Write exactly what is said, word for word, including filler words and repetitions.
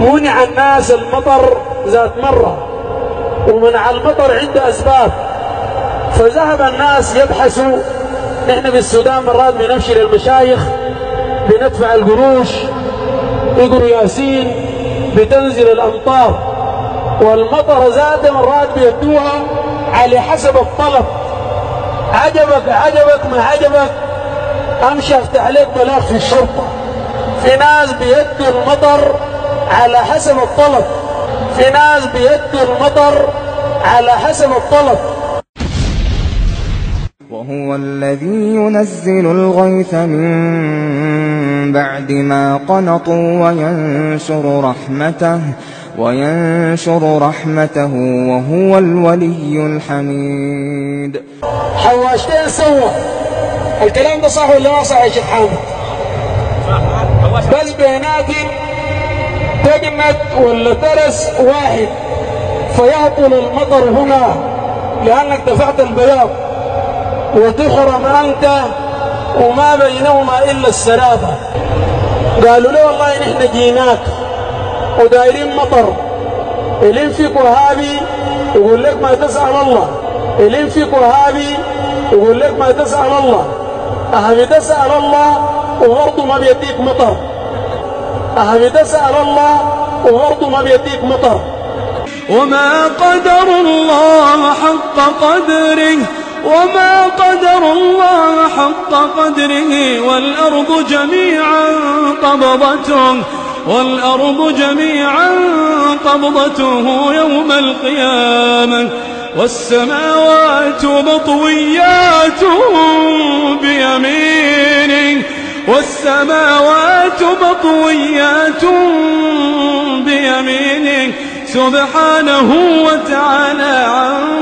منع الناس المطر ذات مرة، ومنع المطر عنده أسباب. فذهب الناس يبحثوا. نحن في السودان مرات بنمشي للمشايخ بندفع القروش، يقروا ياسين، بتنزل الأمطار، والمطر ذاته مرات بيدوها على حسب الطلب. عجبك عجبك ما عجبك امشي افتح عليك بلاغ في الشرطه. في ناس بيدوا المطر على حسب الطلب، في ناس بيدوا المطر على حسب الطلب. وهو الذي ينزل الغيث من بعد ما قنطوا وينشر رحمته وينشر رحمته وهو الولي الحميد. حواشتين سوا. الكلام ده صح ولا ما صح يا شيخ حامد؟ بس بيناتي تجمد ولا ترس واحد فيهطل المطر هنا لأنك دفعت البياض، وتحرم أنت وما بينهما إلا السرابة. قالوا له والله نحن جيناك ودايرين مطر، إلين فيك وهابي يقول لك ما تسأل الله، إلين فيك وهابي يقول لك ما تسأل الله. أهبي تسأل الله وبرضه ما بيديك مطر، أهبي تسأل الله وبرضه ما بيديك مطر. وما قدر الله حق قدره، وما قدر الله حق قدره، والأرض جميعا قبضته والأرض جميعا قبضته يوم القيامة، والسماوات مطويات بيمينه والسماوات مطويات بيمينه سبحانه وتعالى عما